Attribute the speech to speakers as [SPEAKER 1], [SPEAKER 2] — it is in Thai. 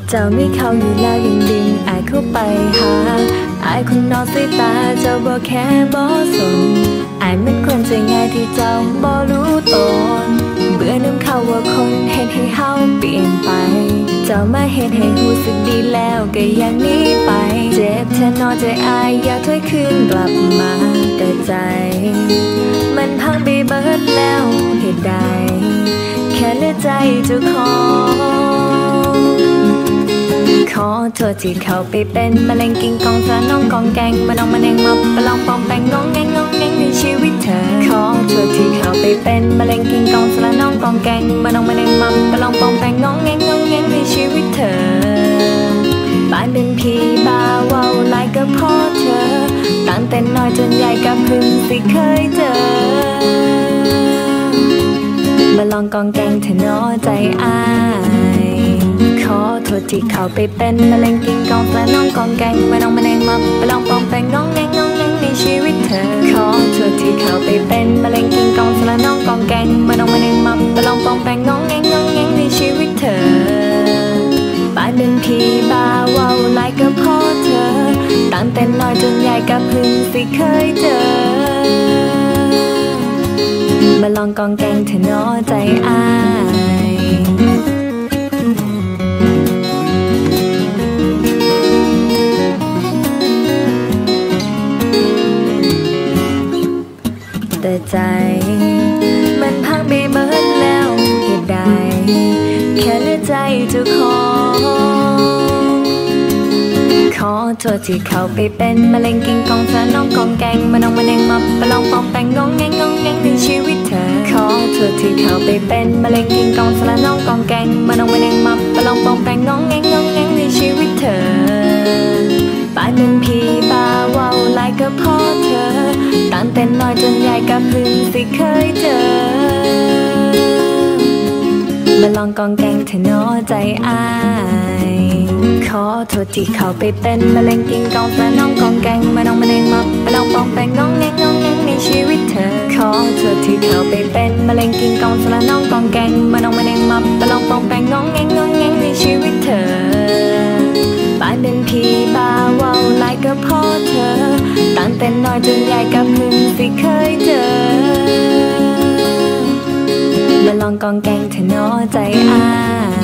[SPEAKER 1] เจ้ามีเขาอยู่แล้วยังดึงอายเข้าไปหาอายคนนอกสายตาเจ้าบ่แค่บ่สนอายมันคนใจง่ายที่เจ้าบ่รู้ตนเบื่อน้ำเขาว่าคนเฮ็ดให้เฮาเปลี่ยนไปเจ้ามาเฮ็ดให้รู้สึกดีแล้วก็ยังหนีไปเจ็บแทนนอใจอายอยากถอยคืนกลับมาแต่ใจมันพังไปเบิดแล้วเหตุใดแค่เหลือใจเจ้าของขอโทษที่เขาไปเป็นมะเร็งกินกองสารน้องกองแกงมาน้องมาแนงมาประลองปองแปงงองแงงงองแงงในชีวิตเธอขอโทษที่เขาไปเป็นมะเร็งกินกองสารน้องกองแกงมาน้องมาแนงมาประลองปองแปงงองแงงงองแงงในชีวิตเธอบ้านเป็นพี่บ่าวเว้าหลายก็พอเธอตั้งแต่น้อยจนใหญ่กับพึ่งสิเคยเจอมาลองกองแกงเธอน้อใจอายขอโทษที่เขาไปเป็นมะเร็งกินกองสารน้องกองแกงมาน้องมาแนงมาไปลองปองแปงงองแงงงองแงงในชีวิตเธอขอโทษที่เขาไปเป็นมะเร็งกินกองสารน้องกองแกงมาน้องมาแนงมาไปลองปองแปงงองแงงงองแงงในชีวิตเธอบ้านเป็นพี่บ่าวเว้าหลายก็พอเธอตั้งแต่น้อยจนใหญ่กับพึ่งสิเคยเจอมาลองกองแกงเธอน้อใจอายแต่ใจมันพังไปเบิดแล้วเหตุใดแค่เหลือใจเจ้าของขอโทษที่เขาไปเป็นมะเร็งกินกองสารน้องกองแกงมาน้องมาแนงมาประลองปองแปงงองแงงงองแงงในชีวิตเธอขอโทษที่เขาไปเป็นมะเร็งกินกองสารน้องกองแกงมาน้องมาแนงมาประลองปองแปงงองแงงงองแงงในชีวิตเธอบ้านเป็นพี่บ่าวเว้าหลายก็พอเธอตั้งแต่น้อยจนใหญ่กับพึ่งสิเคยเจอมาลองกองแกงเธอน้อใจอายขอโทษที่เขาไปเป็นมะเร็งกินกองสารน้องกองแกงมาน้องมาแนงมาไปลองปองแปงงองแงงงองแงงในชีวิตเธอขอโทษที่เขาไปเป็นมะเร็งกินกองสารน้องกองแกงมาน้องมาแนงมาไปลองปองแปงงองแงงงองแงงในชีวิตเธอบ้านเป็นพี่บ่าวเว้าหลายก็พอเธอตั้งแต่น้อยจนใหญ่กับพึ่งสิเคยเจอมาลองกองแกงเธอน้อใจอาย